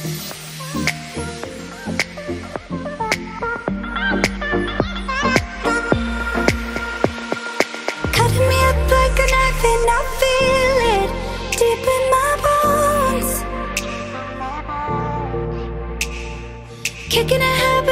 Cutting me up like a knife and I feel it deep in my bones. Kicking a habit